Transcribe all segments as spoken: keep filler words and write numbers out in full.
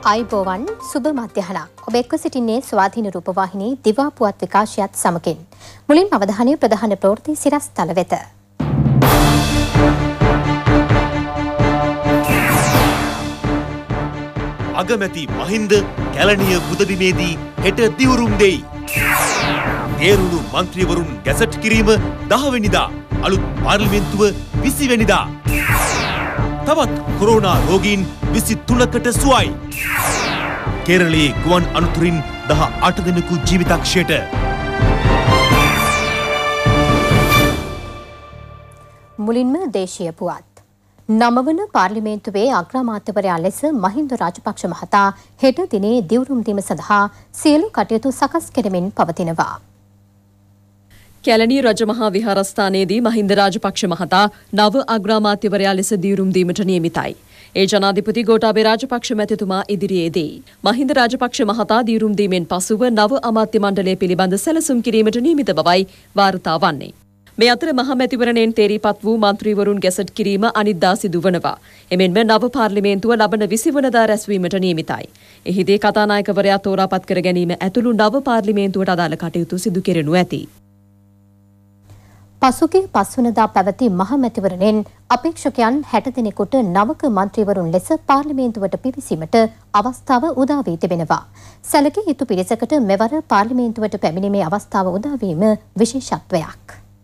ආයුබෝවන් සුබ මධ්‍යහනක් ඔබ එක්ව සිටින්නේ ස්වාධීන රූපවාහිනී දිවා පුවත් විකාශයත් සමගින් මුලින්ම අවධානය ප්‍රධාන ප්‍රවෘත්ති සිරස්තල වෙත. අගමැති මහින්ද කැලණිය බුදදිනේදී හෙට දිවුරුම් දෙයි. තේරුණු මන්ත්‍රීවරුන් ගැසට් කිරීම දහ වෙනිදා අලුත් පාර්ලිමේන්තුව විසි වෙනිදා. තවත් කොරෝනා රෝගීන් විසි තුනකට සුවයි. කේරළයේ ගුවන් අනතුරින් දහ අට දෙනෙකු ජීවිතක්ෂයට. මුලින්ම දේශීය පුවත්. නවවන පාර්ලිමේන්තුවේ අග්‍රාමාත්‍යවරයා ලෙස මහින්ද රාජපක්ෂ මහතා හෙට දිනේ දිවුරුම් දීම සඳහා සියලු කටයුතු සකස් කෙරෙමින් පවතිනවා. කැලණිය රජමහා විහාරස්ථානයේදී මහින්ද රාජපක්ෂ මහතා නව අග්‍රාමාත්‍යවරයා ලෙස දිවුරුම් දීමට නියමිතයි. ඒ ජනාධිපති ගෝඨාභය රාජපක්ෂ මැතිතුමා ඉදිරියේදී මහින්ද රාජපක්ෂ මහතා දිවුරුම් දීමෙන් පසුව නව අමාත්‍ය මණ්ඩලය පිළිබඳ සැලසුම් කිරීමට නියමිත බවයි වාර්තා වන්නේ. මේ අතර මහ මැතිවරණයෙන් තේරීපත් වූ මන්ත්‍රීවරුන් ගැසට් කිරීම අනිද්දා සිදුවනවා. එමෙන්ම නව පාර්ලිමේන්තුව ලබන විසි වනදා රැස්වීමට නියමිතයි. එහිදී කතානායකවරයා තෝරාපත් කර ගැනීම ඇතුළු නව පාර්ලිමේන්තුවට අදාළ කටයුතු සිදු කෙරෙනු ඇති. පසුගිය පස්වනදා පැවති මහ මැතිවරණයෙන් අපේක්ෂකයන් හැට දෙනෙකුට නවක මන්ත්‍රීවරුන් ලෙස පාර්ලිමේන්තුවට පිවිසීමට අවස්ථාව උදා වී තිබෙනවා. සැලකිය යුතු පිරිසකට මෙවර පාර්ලිමේන්තුවට පැමිණීමේ අවස්ථාව උදා වීම විශේෂත්වයක්.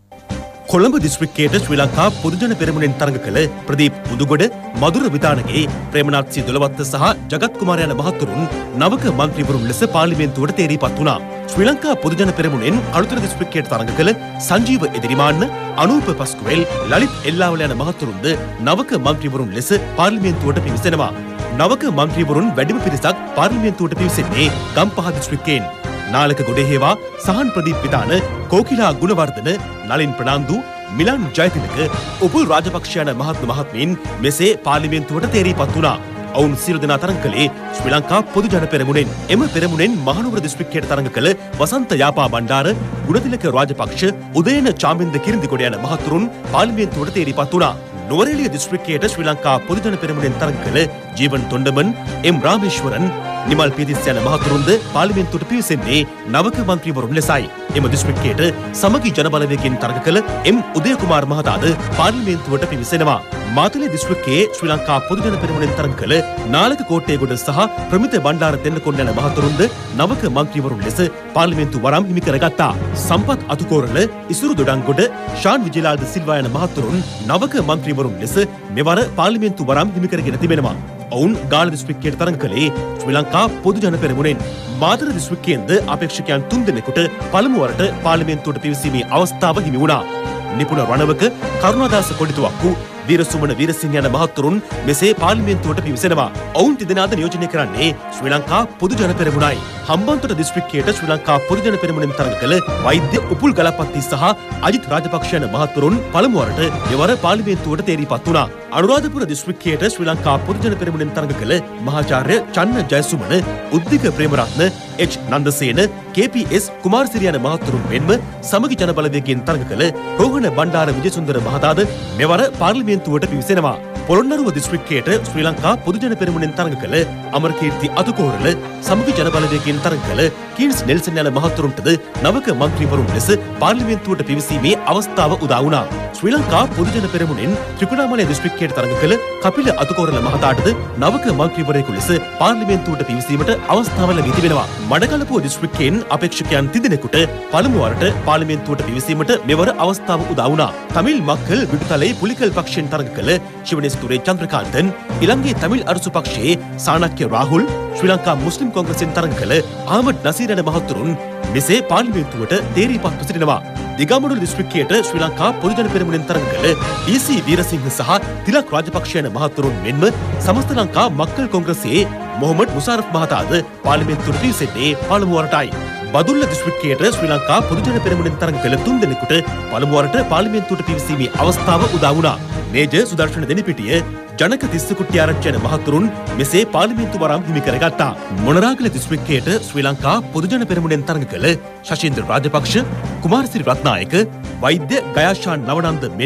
කොළඹ දිස්ත්‍රික්කයට ශ්‍රී ලංකා පොදුජන පෙරමුණෙන් තරඟ කළ ප්‍රදීප් මුදුගොඩ, මధుර විතානගේ, ප්‍රේමනාත් සී දොළවත්ත සහ ජගත් කුමාර යන මහතුරුන් නවක මන්ත්‍රීවරුන් ලෙස පාර්ලිමේන්තුවට තේරීපත් වුණා. ශ්‍රී ලංකා පොදුජන පෙරමුණෙන් අලුතර දිස්ත්‍රික්කයට තරඟ කළ සංජීව එදිරිමාන්න, අනූප පස්කුවෙල්, ලලිත් එල්ලාවල යන මහතුරුන්ද නවක මන්ත්‍රීවරුන් ලෙස පාර්ලිමේන්තුවට පිවිසෙනවා. නවක මන්ත්‍රීවරුන් වැඩිම පිරිසක් පාර්ලිමේන්තුවට පිවිසෙන්නේ ගම්පහ දිස්ත්‍රික්කයෙන්. නාලක ගොඩේහේවා, සහන් ප්‍රදීප් විතාන, කෝකිලා ගුණවර්ධන, නලින් ප්‍රනාන්දු, මිලන් ජයතිලක, උපුල් රාජපක්ෂ යන මහත්ම මහත්මීන් මෙසේ පාර්ලිමේන්තුවට තේරීපත් වුණා. ඔවුන් සියලු දෙනා තරඟ කළේ ශ්‍රී ලංකා පොදුජන පෙරමුණෙන්. එම පෙරමුණෙන් මහනුවර දිස්ත්‍රික්කයට තරඟ කළ වසන්ත යාපා බණ්ඩාර, ගුණතිලක රාජපක්ෂ, උදයන චාමින්ද කිරිඳිගොඩ යන මහතුරුන් පාර්ලිමේන්තුවට තේරීපත් වුණා. නුවරඑළිය දිස්ත්‍රික්කයට ශ්‍රී ලංකා පොදුජන පෙරමුණෙන් තරඟ කළ ජීවන් තොණ්ඩමන්, එම් රාමේශ්වරන්, නිමල් පීතිස් යන මහතුරුන්ද පාර්ලිමේන්තුවට පිවිසෙන්නේ නවක මන්ත්‍රීවරුන් ලෙසයි. එම දිස්ත්‍රික්කයට සමගි ජනබලවේගයෙන් තරඟ කළ එම් උදයකුමාර් මහතාද පාර්ලිමේන්තුවට පිවිසෙනවා. මාතලේ දිස්ත්‍රික්කයේ ශ්‍රී ලංකා පොදුජන පෙරමුණෙන් තරඟ කළ නාලක කෝට්ටේගොඩ සහ ප්‍රමිත බණ්ඩාර දෙන්නකොණ්ඩ යන මහතුරුන්ද නවක මන්ත්‍රීවරුන් ලෙස පාර්ලිමේන්තු වරම් හිමි කරගත්තා. සම්පත් අතුකෝරළ, ඉසුරු දොඩංගොඩ, ශාන් විජේලාල් ද සිල්වා යන මහතුරුන් නවක මන්ත්‍රීවරුන් ලෙස මෙවර පාර්ලිමේන්තු වරම් හිමි කරගෙන තිබෙනවා. ඔවුන් ගාල්ල දිස්ත්‍රික්කයට තරඟ කළේ ශ්‍රී ලංකා පොදුජන පෙරමුණෙන්. මාතර දිස්ත්‍රික්කයෙන්ද අපේක්ෂකයන් තුන් දෙනෙකුට පළමු වරට පාර්ලිමේන්තුවට පිවිසීමේ අවස්ථාව හිමි වුණා. නිපුණ රණවක, කරුණාදාස කොඩිතුවක්කු, වීරසුමන වීරසිංහ යන මහතුරුන් මෙසේ පාර්ලිමේන්තුවට පිවිසෙනවා. ඔවුන් තිදෙනාද නියෝජනය කරන්නේ ශ්‍රී ලංකා පොදුජන පෙරමුණයි. හම්බන්තොට දිස්ත්‍රික්කයට ශ්‍රී ලංකා පොදුජන පෙරමුණෙන් තරඟ කළ වෛද්‍ය උපුල් ගලපත්ති සහ අජිත් රාජපක්ෂ යන මහතුරුන් පළමු වරට මෙවර පාර්ලිමේන්තුවට තේරීපත් වුණා. අනුරාධපුර දිස්ත්‍රික්කයට ශ්‍රී ලංකා පොදුජන පෙරමුණෙන් තරඟ කළ මහාචාර්ය Channa Jayasumana, Uddika Premarathna, H Nandasena, K P S Kumarasiri යන මහතුරුන් මෙන්ම සමගි ජනබලවේගයෙන් තරඟ කළ රෝහණ බණ්ඩාර විජේසුන්දර මහතාද මෙවර පාර්ලිමේන්තුවට පිවිසෙනවා. පොළොන්නරුව දිස්ත්‍රික්කයට ශ්‍රී ලංකා පොදුජන පෙරමුණෙන් තරඟ කළ අමරකීර්ති අතුකෝරළ, සමගි ජනබලවේගයෙන් තරඟ කළ කීන්ස් නෙල්සන් යන මහතුරුන්ටද නවක මන්ත්‍රීවරුන් ලෙස පාර්ලිමේන්තුවට පිවිසීමේ අවස්ථාව උදා වුණා. ශ්‍රී ලංකා පොදුජන පෙරමුණෙන් ත්‍රිකුණාමලය දිස්ත්‍රික්කයට තරඟ කළ කපිල අතුකෝරළ මහතාටද නවක මන්ත්‍රීවරයෙකු ලෙස පාර්ලිමේන්තුවට පිවිසීමට අවස්ථාව ලැබී තිබෙනවා. මඩකලපුව දිස්ත්‍රික්කයෙන් අපේක්ෂකයන් තිදෙනෙකුට පළමු වරට පාර්ලිමේන්තුවට පිවිසීමට මෙවර අවස්ථාව උදා වුණා. තමිල් මක්කල් විදුතලේ පුලිකල් පක්ෂයෙන් තරඟ කළ ශිවනේස්තුරේ චන්ද්‍රකාන්තන්, ඉලංගේ තමිල් අරසු පක්ෂයේ සානක්‍ය රාහුල්, ශ්‍රී ලංකා මුස්ලිම් කොංග්‍රසයෙන් තරඟ කළ ආමඩ් නසීර් යන මහතුරුන් මෙසේ පාර්ලිමේන්තුවට තේරීපත්ව සිටිනවා. දිගමඩුල්ල දිස්ත්‍රික්කයට ශ්‍රී ලංකා පොදුජන පෙරමුණෙන් තරඟ කළ ඩී සී වීරසිංහ සහ තිලක් රාජපක්ෂ යන මහතුරුන් මෙන්ම සමස්ත ලංකා මක්කල් කොංග්‍රසයේ මොහොමඩ් මුසාරෆ් මහතාද පාර්ලිමේන්තුවට පිවිසෙන්නේ පළමු වරටයි. බදුල්ල දිස්ත්‍රික්කයට ශ්‍රී ලංකා පොදුජන පෙරමුණෙන් තරඟ කළ තුන් දෙනෙකුට පළමු වරට පාර්ලිමේන්තුවට පිවිසීමේ අවස්ථාව උදා වුණා. මේජර් සුදර්ශන දෙනිපිටිය, ජනක තිස්සකුට්ටිආරච්චි යන මහතුරුන් මෙසේ පාර්ලිමේන්තු වරම් හිමි කරගත්තා. මොනරාගල දිස්ත්‍රික්කයට ශ්‍රී ලංකා පොදුජන පෙරමුණෙන් තරඟ කළ ශෂීන්ද්‍ර රාජපක්ෂ, කුමාරසිරි රත්නායක, වෛද්‍ය ගයාෂාන් නවනන්ද මෙන්ම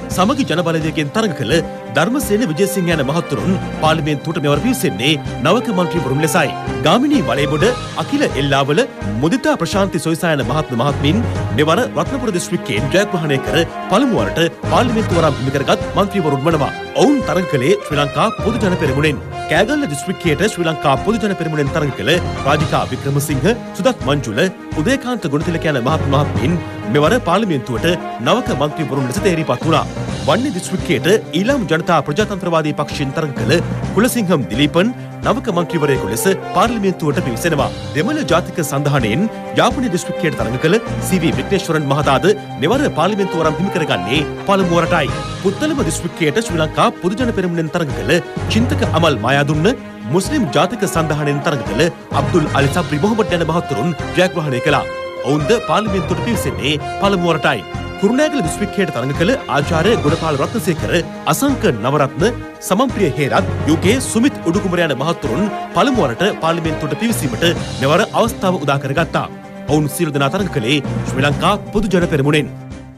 සමගි ජනබලවේගයෙන් තරඟ කළ ධර්මසේන විජේසිංහ යන මහතුරුන් පාර්ලිමේන්තුවට මෙවර පිවිසෙන්නේ නවක මන්ත්‍රීවරුන් ලෙසයි. ගාමිණී වලේබොඩ, අකිල එල්ලාවල, මුදිතා ප්‍රශාන්ති සොයිසා යන මහත්ම මහත්මීන් මෙවර රත්නපුර දිස්ත්‍රික්කයෙන් ජයග්‍රහණය කර පළමු වරට පාර්ලිමේන්තුව වරම් හිමි කරගත් මන්ත්‍රීවරුන් වනවා. ඔවුන් තරඟ කළේ ශ්‍රී ලංකා පොදු ජන පෙරමුණෙන්. කෑගල්ල දිස්ත්‍රික්කයට ශ්‍රී ලංකා පොදු ජන පෙරමුණෙන් තරඟ කළ රාජිකා වික්‍රමසිංහ, සුදත් මංජුල, උදයකාන්ත ගුණතිලක යන මහත්ම මහත්මීන් මෙවර පාර්ලිමේන්තුවට නවක මන්ත්‍රීවරුන් ලෙස තේරීපත් වුණා. වන්නේ දිස්ත්‍රික්කයට ඊළාම් ජනතා ප්‍රජාතන්ත්‍රවාදී පක්ෂයෙන් තරඟ කළ කුලසිංහම් දිලීපන් නවක මන්ත්‍රීවරයෙකු ලෙස පාර්ලිමේන්තුවට පිවිසෙනවා. දෙමළ ජාතික සන්ධානයෙන් යාපනයේ දිස්ත්‍රික්කයට තරඟ කළ සී.වී. විග්නේශ්වරන් මහතාද මෙවර පාර්ලිමේන්තුව වරම් හිමි කරගන්නේ පළමු වරටයි. පුත්තලම දිස්ත්‍රික්කයට ශ්‍රී ලංකා පොදු ජන පෙරමුණෙන් තරඟ කළ චින්තක අමල් මායාදුන්න, මුස්ලිම් ජාතික සන්ධානයෙන් තරඟ කළ අබ්දුල් අලි සබ්රි මොහොමඩ් යන මහතුරුන් ජයග්‍රහණය කළා. ඔවුන්ද පාර්ලිමේන්තුවට පිවිසෙන්නේ පළමු වරටයි. කුරුණෑගල දිස්ත්‍රික්කයට තරඟ කළ ආචාර්ය ගුණපාල රත්නසේකර, අසංක නවරත්න, සමම්ප්‍රිය හේරත්, යුකේ සුමිත් උඩුකුමර යන මහතුරුන් පළමු වරට පාර්ලිමේන්තුවට පිවිසීමට මෙවර අවස්ථාව උදා කරගත්තා. ඔවුන් සියලු දෙනා තරඟ කළේ ශ්‍රී ලංකා පොදු ජන පෙරමුණෙන්.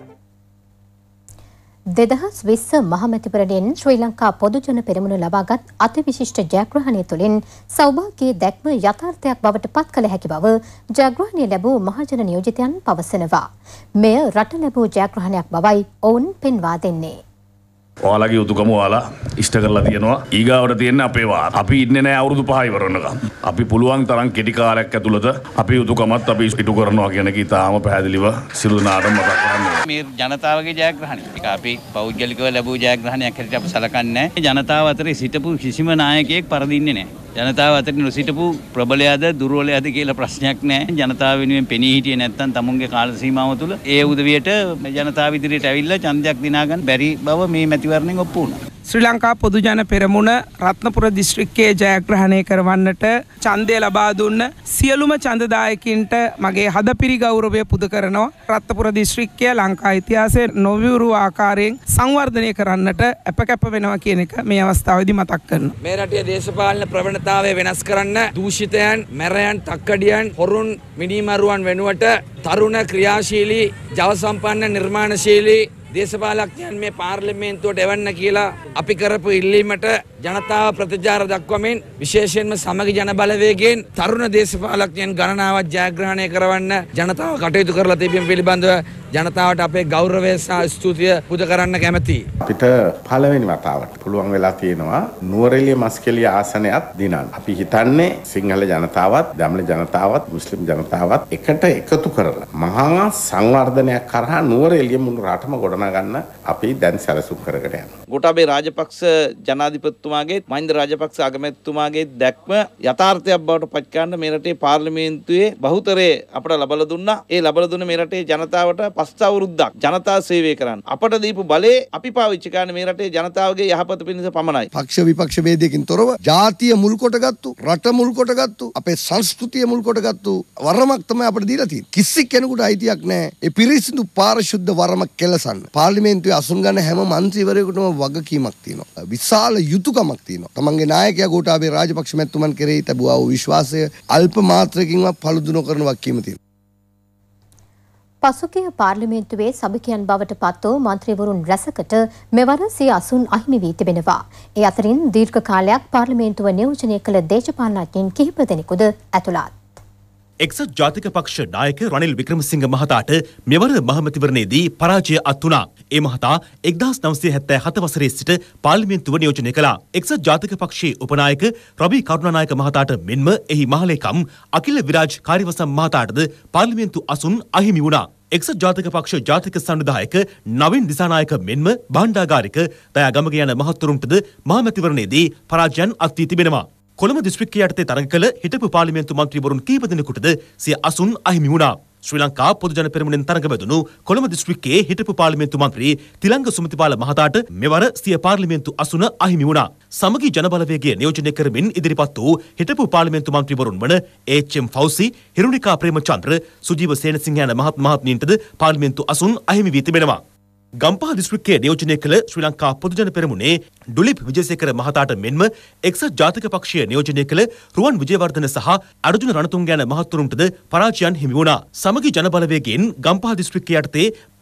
දෙදහස් විස්ස මහමැතිවරණයෙන් ශ්‍රී ලංකා පොදු ජන පෙරමුණ ලබාගත් අතිවිශිෂ්ට ජයග්‍රහණය තුළින් සෞභාග්‍යයේ දැක්ම යථාර්ථයක් බවට පත් කළ හැකි බව ජයග්‍රහණය ලැබූ මහජන නියෝජිතයන් පවසනවා. මෙය රට ලැබූ ජයග්‍රහණයක් බවයි ඔවුන් පෙන්වා දෙන්නේ. ඔයාලගේ යුතුකම ඔයාලා ඉෂ්ට කරලා තියෙනවා. ඊගාවට තියෙන්නේ අපේ වාර. අපි ඉන්නේ නැහැ අවුරුදු පහ ඉවර වෙනකම්. අපි පුළුවන් තරම් කෙටි කාලයක් ඇතුළත අපේ යුතුකමත් අපි ඉටු කරනවා කියන එක ඉතාම පැහැදිලිව සියලු දෙනාටම මතක් කරගන්න. මේ ජනතාවගේ ජයග්‍රහණය. ඒක අපි පෞද්ගලිකව ලැබූ ජයග්‍රහණයක් හැටියට අපි සලකන්නේ නැහැ. ජනතාව අතරේ සිටපු කිසිම නායකයෙක් පරදින්නේ නැහැ. ජනතාව අතරින් නොසිටපු ප්‍රබලයාද දුර්වලයාද කියලා ප්‍රශ්නයක් නැහැ. ජනතාව වෙනුවෙන් පෙනී හිටියේ නැත්නම් තමුන්ගේ කාල සීමාව තුළ ඒ උදවියට ජනතාව ඉදිරියට ඇවිල්ලා ඡන්දයක් දිනා ගන්න බැරි බව මේ මැතිවරණයෙන් ඔප්පු වුණා. ශ්‍රී ලංකා පොදු ජන පෙරමුණ රත්නපුර දිස්ත්‍රික්කයේ ජයග්‍රහණය කරවන්නට ඡන්දය ලබා දුන්න සියලුම ඡන්දදායකින්ට මගේ හදපිරි ගෞරවය පුද කරනවා. රත්නපුර දිස්ත්‍රික්කය ලංකා ඉතිහාසයේ නොවිවුරු ආකාරයෙන් සංවර්ධනය කරන්නට අපකැප වෙනවා කියන එක මේ අවස්ථාවේදී මතක් කරනවා. මේ රටේ දේශපාලන ප්‍රවණතාවය වෙනස් කරන්න දූෂිතයන්, මැරයන්, තක්කඩියන්, හොරුන්, මිනිමරුවන් වෙනුවට තරුණ ක්‍රියාශීලී, ජව සම්පන්න, නිර්මාණශීලී දේශපාලඥයන් මේ පාර්ලිමේන්තුවට එවන්න කියලා අපි කරපු ඉල්ලීමට ජනතාව ප්‍රතිචාර දක්වමින් විශේෂයෙන්ම සමගි ජන බලවේගයෙන් තරුණ දේශපාලඥයන් ගණනාවක් ජයග්‍රහණය කරවන්න ජනතාව කටයුතු කරලා තිබීම පිළිබඳව ජනතාවට අපේ ගෞරවය සහ ස්තුතිය පුද කරන්න කැමැතියි. අපිට පළවෙනි වතාවට පුළුවන් වෙලා තියෙනවා නුවරඑළිය මස්කෙලිය ආසනයත් දිනන්න. අපි හිතන්නේ සිංහල ජනතාවත්, දමිළ ජනතාවත්, මුස්ලිම් ජනතාවත් එකට එකතු කරලා මහා සංවර්ධනයක් කරහා නුවරඑළිය මුළු රටම ගොඩනගන්න අපි දැන් සැලසුම් කරගෙන යනවා. ගෝඨාභය රාජපක්ෂ ජනාධිපතිතුමාගේ, මහින්ද රාජපක්ෂ අගමැතිතුමාගේ දැක්ම යථාර්ථයක් බවට පත් කරන්න මේ රටේ පාර්ලිමේන්තුවේ බහුතරය අපට ලබලා දුන්නා. ඒ ලබලා දුන්න මේ රටේ ජනතාවට පස් අවුරුද්දක් ජනතා සේවය කරන්න අපට දීපු බලේ අපි පාවිච්චි කරන මේ රටේ ජනතාවගේ යහපත පිණිස පමණයි. පක්ෂ විපක්ෂ ભેදයකින් තොරව ජාතිය මුල් කොටගත්තු, රට මුල් කොටගත්තු, අපේ සංස්කෘතිය මුල් කොටගත්තු වරමක් තමයි අපිට දීලා තියෙන්නේ. කිසි කෙනෙකුට අයිතියක් නැහැ ඒ පිරිසිදු පාරිශුද්ධ වරම කෙලසන්න. පාර්ලිමේන්තුවේ අසුන් ගන්න හැම මන්ත්‍රීවරයෙකුටම වගකීමක් තියෙනවා. විශාල යුතුයකමක් තියෙනවා. තමන්ගේ නායකයා ගෝඨාභය රාජපක්ෂ මැතිතුමන් කෙරෙහි තිබුවා වූ විශ්වාසය අල්ප මාත්‍රකින්වත් පළුදු නොකරන වගකීම තියෙනවා. පසුගිය පාර්ලිමේන්තුවේ සභිකයන් බවට පත් වූ මන්ත්‍රීවරුන් රැසකට මෙවර සිය අසුන් අහිමි වී තිබෙනවා. ඒ අතරින් දීර්ඝ කාලයක් පාර්ලිමේන්තුව නියෝජනය කළ දේශපාලනඥයින් කිහිප දෙනෙකුද ඇතුළත්. එක්සත් ජාතික පක්ෂ නායක රනිල් වික්‍රමසිංහ මහතාට මෙවර මහමැතිවරණයේදී පරාජය අත් වුණා. ඒ මහතා එක්දාස් නවසිය හැත්තෑ හත වසරේ සිට පාර්ලිමේන්තුව නියෝජනය කළා. එක්සත් ජාතික පක්ෂයේ උපනායක රවි කරුණානායක මහතාට මෙන්ම එහි මහලේකම් අකිල විරාජ් කාර්යවසම් මහතාටද පාර්ලිමේන්තු අසුන් අහිමි වුණා. එක්සත් ජාතික පක්ෂ ජාතික සංවිධායක නවින් දිසානායක මෙන්ම භාණ්ඩාගාරික දයාගමග යන මහත්වරුන්ටද මහමැතිවරණයේදී පරාජයන් අත් වී තිබෙනවා. කොළඹ දිස්ත්‍රික්කයේ යටතේ තරඟ කළ හිටපු පාර්ලිමේන්තු මන්ත්‍රීවරුන් කීප දෙනෙකුටද සිය අසුන් අහිමි වුණා. ශ්‍රී ලංකා පොදු ජන පෙරමුණෙන් තරඟ වැදුණු කොළඹ දිස්ත්‍රික්කයේ හිටපු පාර්ලිමේන්තු මන්ත්‍රී තිලංග සුමතිපාල මහතාට මෙවර සිය පාර්ලිමේන්තු අසුන අහිමි වුණා. සමගි ජනබලවේගය නියෝජනය කරමින් ඉදිරිපත් වූ හිටපු පාර්ලිමේන්තු මන්ත්‍රීවරුන් වන ඒච්.එම්. ෆෞසි, හිරුණිකා ප්‍රේමචන්ද්‍ර, සුජීව සේනසිංහ යන මහත් මහත්මීන්ටද පාර්ලිමේන්තු අසුන් අහිමි වී තිබෙනවා. ගම්පහ දිස්ත්‍රික්කයේ නියෝජනය කළ ශ්‍රී ලංකා පොදු ජන පෙරමුණේ ඩුලිප් විජේසේකර මහතාට මෙන්ම එක්සත් ජාතික පක්ෂය නියෝජනය කළ රුවන් විජේවර්ධන සහ අර්ජුන රණතුංග යන මහත්වරුන්ටද පරාජයන් හිමි වුණා. සමගි ජන බලවේගයෙන් ගම්පහ දිස්ත්‍රික්කයේ යටතේ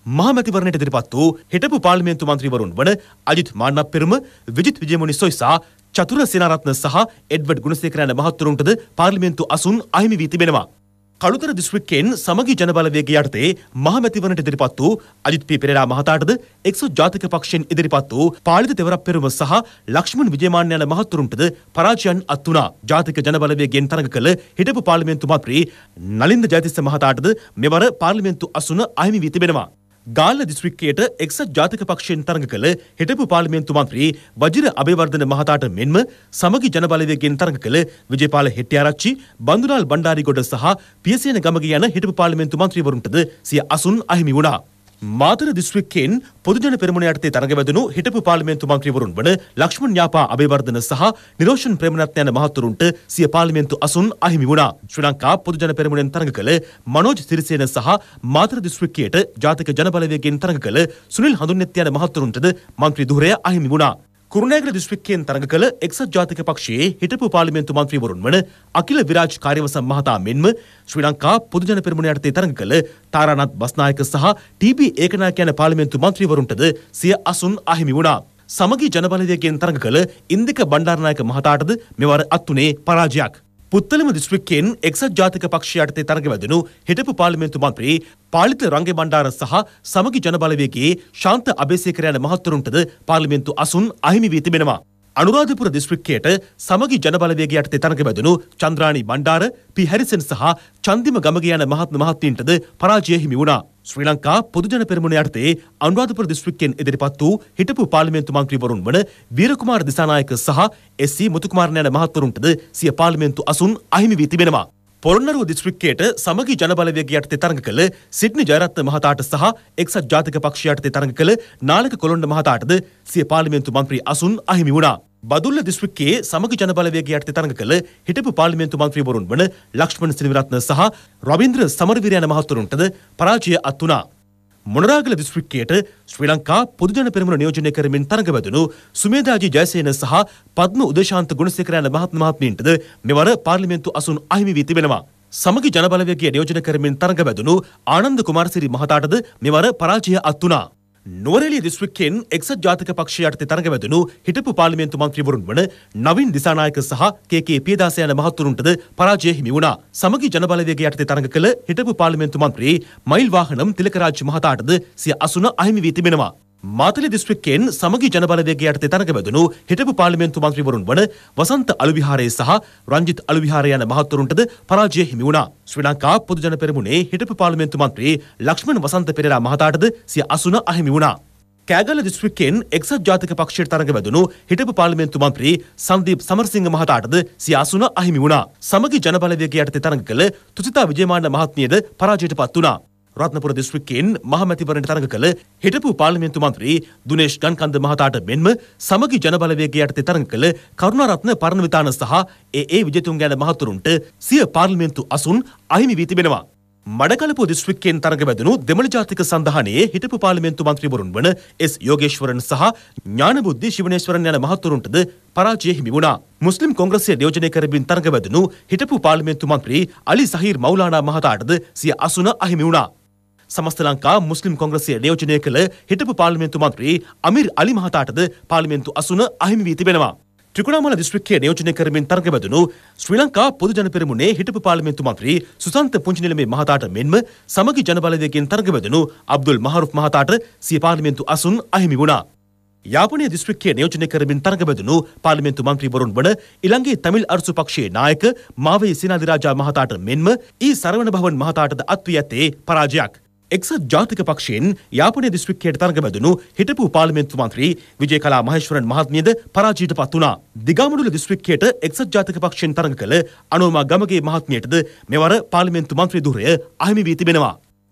මහමැතිවරණයට ඉදිරිපත් වූ හිටපු පාර්ලිමේන්තු මන්ත්‍රීවරුන් වන අජිත් මාන්නප්පෙරුම, විජිත් විජයමුනි සොයිසා, චතුර සේනාරත්න සහ එඩ්වඩ් ගුණසේකර යන මහත්වරුන්ටද පාර්ලිමේන්තු අසුන් අහිමි වී තිබෙනවා. කළුතර දිස්ත්‍රික්කයෙන් සමගි ජනබලවේගය යටතේ මහමැතිවරණයට ඉදිරිපත් වූ අජිත් පී පෙරේරා මහතාටද එක්සත් ජාතික පක්ෂයෙන් ඉදිරිපත් වූ පාලිත තෙවරප්පෙරුම සහ ලක්ෂ්මන් විජේමාන්න යන මහත්වරුන්ටද පරාජයන් අත් වුණා. ජාතික ජනබලවේගයෙන් තරඟ කළ හිටපු පාර්ලිමේන්තු මන්ත්‍රී නලින්ද ජයතිස්ස මහතාටද මෙවර පාර්ලිමේන්තු අසුන අහිමි වී තිබෙනවා. ගාල්ල දිස්ත්‍රික්කයට එක්සත් ජාතික පක්ෂයෙන් තරඟ කළ හිටපු පාර්ලිමේන්තු මන්ත්‍රී වජිර අබේවර්ධන මහතාට මෙන්ම සමගි ජනබලවේගයෙන් තරඟ කළ විජේපාල හෙට්ටිආරච්චි, බන්දුලාල් බණ්ඩාරිගොඩ සහ පියසේන ගමගේ යන හිටපු පාර්ලිමේන්තු මන්ත්‍රීවරුන්ටද සිය අසුන් අහිමි වුණා. මාතර දිස්ත්‍රික්කයෙන් පොදුජන පෙරමුණ යටතේ තරඟ වැදුණු හිටපු පාර්ලිමේන්තු මන්ත්‍රීවරුන් වන ලක්ෂ්මන් යාපා අබේවර්ධන සහ නිරෝෂන් ප්‍රේමරත්න යන මහතුරුන්ට සිය පාර්ලිමේන්තු අසුන් අහිමි වුණා. ශ්‍රී ලංකා පොදුජන පෙරමුණෙන් තරඟ කළ මනෝජ් සිරිසේන සහ මාතර දිස්ත්‍රික්කයට ජාතික ජනබලවේගයෙන් තරඟ කළ සුනිල් හඳුන්නෙත් යන මහතුරුන්ටද මන්ත්‍රී ධුරය අහිමි වුණා. කුරුණෑගල දිස්ත්‍රික්කයෙන් තරඟ කළ එක්සත් ජාතික පක්ෂයේ හිටපු පාර්ලිමේන්තු මන්ත්‍රීවරුන් වන අකිල විරාජ් කාර්යවසම් මහතා මෙන්ම ශ්‍රී ලංකා පොදුජන පෙරමුණ යටතේ තරඟ කළ තාරානාත් බස්නායක සහ ටී.බී. ඒකනායක යන පාර්ලිමේන්තු මන්ත්‍රීවරුන්ටද සිය අසුන් අහිමි වුණා. සමගි ජනබලවේගයෙන් තරඟ කළ ඉන්දික බණ්ඩාරනායක මහතාටද මෙවර අත්තුනේ පරාජයක්. පුත්තලම දිස්ත්‍රික්කයෙන් එක්සත් ජාතික පක්ෂය යටතේ තරඟ වැදුණු හිටපු පාර්ලිමේන්තු මන්ත්‍රී පාලිත රංගේ බණ්ඩාර සහ සමගි ජනබලවේගයේ ශාන්ත අබේසේකර යන මහත්වරුන්ටද පාර්ලිමේන්තු අසුන් අහිමි වී තිබෙනවා. අනුරාධපුර දිස්ත්‍රික්කයට සමගි ජනබලවේගය යටතේ තරඟ වැදුණු චන්ද්‍රානි බණ්ඩාර, පී හැරිසන් සහ චන්දිම ගමගේ යන මහත්ම මහත්වීන්ටද පරාජය හිමි වුණා. ශ්‍රී ලංකා පොදුජන පෙරමුණ යටතේ අනුරාධපුර දිස්ත්‍රික්කයෙන් ඉදිරිපත් වූ හිටපු පාර්ලිමේන්තු මන්ත්‍රීවරුන් වන වීරකුමාර දිසානායක සහ එස්.සී. මුතුකුමාරන් යන මහත්වරුන්ටද සිය පාර්ලිමේන්තු අසුන් අහිමි වී තිබෙනවා. පොළොන්නරුව දිස්ත්‍රික්කයට සමගි ජනබලවේගය යටතේ තරඟ කළ සිඩ්නි ජයරත්න මහතාට සහ එක්සත් ජාතික පක්ෂය යටතේ තරඟ කළ නාලක කොළොන්ඩ මහතාටද සිය පාර්ලිමේන්තු මන්ත්‍රී අසුන් අහිමි වුණා. බදුල්ල දිස්ත්‍රික්කයේ සමගි ජනබලවේගය යටතේ තරඟ කළ හිටපු පාර්ලිමේන්තු මන්ත්‍රීවරුන් වන ලක්ෂ්මන් සිරිවිරත්න සහ රවීන්ද්‍ර සමරවීර යන මහත්වරුන්ටද පරාජය අත් වුණා. මොනරාගල දිස්ත්‍රික්කයට ශ්‍රී ලංකා පොදුජන පෙරමුණ නියෝජනය කරමින් තරඟ වැදුණු සුමේධාජි ජයසේන සහ පද්ම උදේශාන්ත ගුණසේකර යන මහත්ම මහත්මීන්ටද මෙවර පාර්ලිමේන්තු අසුන් අහිමි වී තිබෙනවා. සමගි ජනබලවේගය නියෝජනය කරමින් තරඟ වැදුණු ආනන්ද කුමාරසිරි මහතාටද මෙවර පරාජය අත් වුණා. නුවරඑළිය දිස්ත්‍රික්කයෙන් එක්සත් ජාතික පක්ෂය යටතේ තරඟ වැදුණු හිටපු පාර්ලිමේන්තු මන්ත්‍රීවරුන් වන නවින් දිසානායක සහ කේ.කේ. පියදාස යන මහතුරුන්ටද පරාජය හිමි වුණා. සමගි ජනබලවේගය යටතේ තරඟ කළ හිටපු පාර්ලිමේන්තු මන්ත්‍රී මයිල් වාහනම් තිලකරාජ් මහතාටද සිය අසුන අහිමි වී තිබෙනවා. මාතලේ දිස්ත්‍රික්කයෙන් සමගි ජනබලවේගය යටතේ තරඟ වැදුණු හිටපු පාර්ලිමේන්තු මන්ත්‍රීවරුන් වන වසන්ත අලුවිහාරයේ සහ රංජිත් අලුවිහාරය යන මහත්වරුන්ටද පරාජය හිමි වුණා. ශ්‍රී ලංකා පොදුජන පෙරමුණේ හිටපු පාර්ලිමේන්තු මන්ත්‍රී ලක්ෂ්මන් වසන්ත පෙරේරා මහතාටද සිය අසුන අහිමි වුණා. කෑගල්ල දිස්ත්‍රික්කයෙන් එක්සත් ජාතික පක්ෂයට තරඟ වැදුණු හිටපු පාර්ලිමේන්තු මන්ත්‍රී සංදීප් සමරසිංහ මහතාටද සිය අසුන අහිමි වුණා. සමගි ජනබලවේගය යටතේ තරඟ කළ තුසිතා විජේමාන්න මහත්මියද පරාජයට පත් වුණා. රත්නපුර දිස්ත්‍රික්කයෙන් මහමැතිවරණයට තරඟ කළ හිටපු පාර්ලිමේන්තු මන්ත්‍රී දුනේෂ් ගන්කන්ද මහතාට මෙන්ම සමගි ජනබලවේගය යටතේ තරඟ කළ කරුණාරත්න පරණවිතාන සහ ඒ.ඒ. විජේතුංග යන මහතුරුන්ට සිය පාර්ලිමේන්තු අසුන් අහිමි වී තිබෙනවා. මඩකලපුව දිස්ත්‍රික්කයෙන් තරඟ වැදුණු දෙමළ ජාතික සන්ධානයේ හිටපු පාර්ලිමේන්තු මන්ත්‍රීවරුන් වන එස් යෝගේශ්වරන් සහ ඥානබුද්ධි ශිවනේශ්වරන් යන මහතුරුන්ටද පරාජය හිමි වුණා. මුස්ලිම් කොංග්‍රසය නියෝජනය කරමින් තරඟ වැදුණු හිටපු පාර්ලිමේන්තු මන්ත්‍රී අලි සහීර් මෞලානා මහතාටද සිය අසුන අහිමි වුණා. සමස්ත ලංකා මුස්ලිම් කොංග්‍රසය නියෝජනය කළ හිටපු පාර්ලිමේන්තු මන්ත්‍රී අමීර් අලි මහතාටද පාර්ලිමේන්තු අසුන අහිමි වී තිබෙනවා. ත්‍රිකුණාමල දිස්ත්‍රික්කයේ නියෝජනය කරමින් තරඟ වැදුණු ශ්‍රී ලංකා පොදුජන පෙරමුණේ හිටපු පාර්ලිමේන්තු මන්ත්‍රී සුසන්ත පුංචිනිලමේ මහතාට මෙන්ම සමගි ජනබලවේගයෙන් තරඟ වැදුණු අබ්දුල් මහරුෆ් මහතාට සිය පාර්ලිමේන්තු අසුන් අහිමි වුණා. යාපනයේ දිස්ත්‍රික්කයේ නියෝජනය කරමින් තරඟ වැදුණු පාර්ලිමේන්තු මන්ත්‍රීවරුන් වන ඉලංගේ තමිල් අරසු පක්ෂයේ නායක මාවේ සේනාධිරාජා මහතාට මෙන්ම ඊ සරවණ භවන් මහතාටද අත් වී ඇත්තේ පරාජයක්. එක්සත් ජාතික පක්ෂයෙන් යාපනයේ දිස්ත්‍රික්කයට තරඟ වැදුණු හිටපු පාර්ලිමේන්තු මන්ත්‍රී විජේකලා මහේශ්වරන් මහත්මියද පරාජයට පත් වුණා. දිගාමුඩුල දිස්ත්‍රික්කයට එක්සත් ජාතික පක්ෂයෙන් තරඟ කළ අනෝමා ගමගේ මහත්මියටද මෙවර පාර්ලිමේන්තු මන්ත්‍රී ධුරය අහිමි වී තිබෙනවා.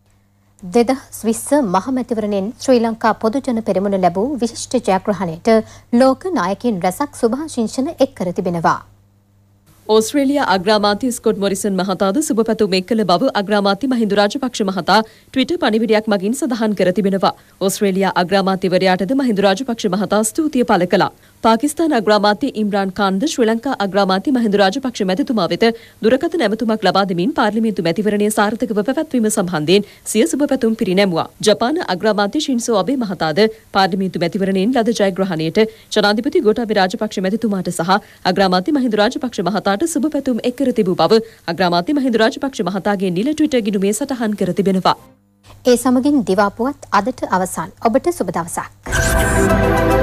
දෙදහස් විස්ස මහමැතිවරණයෙන් ශ්‍රී ලංකා පොදුජන පෙරමුණ ලැබූ විශිෂ්ට ජයග්‍රහණයට ලෝක නායකින් රැසක් සුභාශිංසන එක් කර තිබෙනවා. ඕස්ට්‍රේලියා අග්‍රාමාත්‍ය ස්කොට් මොරිසන් මහතාද සුබ පැතුම් එක් කළ බව අග්‍රාමාත්‍ය මහින්ද රාජපක්ෂ මහතා ට්විටර් පණිවිඩයක් මගින් සඳහන් කර තිබෙනවා. ඕස්ට්‍රේලියා අග්‍රාමාත්‍යවරයාටද මහින්ද රාජපක්ෂ මහතා ස්තුතිය පළ කළා. පාකිස්තාන අග්‍රාමාත්‍ය ඉම්රාන් ඛාන්ද ශ්‍රී ලංකා අග්‍රාමාත්‍ය මහින්ද රාජපක්ෂ මැතිතුමා වෙත දුරකථන ඇමතුමක් ලබා දෙමින් පාර්ලිමේන්තු මැතිවරණය සාර්ථකව පැවැත්වීම සම්බන්ධයෙන් සිය සුබ පැතුම් පිරිනැමුවා. ජපාන අග්‍රාමාත්‍ය ශින්සෝ අබේ මහතාද පාර්ලිමේන්තු මැතිවරණයෙන් ලද ජයග්‍රහණයට ජනාධිපති ගෝඨාභය රාජපක්ෂ මැතිතුමාට සහ අග්‍රාමාත්‍ය මහින්ද රාජපක්ෂ මහතාට සුබ පැතුම් එක් කර තිබූ බව අග්‍රාමාත්‍ය මහින්ද රාජපක්ෂ මහතාගේ නිල ට්විටර් ගිණුමේ සටහන් කර තිබෙනවා. ඒ සමගින් දිවා පුවත් අදට අවසන්. ඔබට සුබ දවසක්.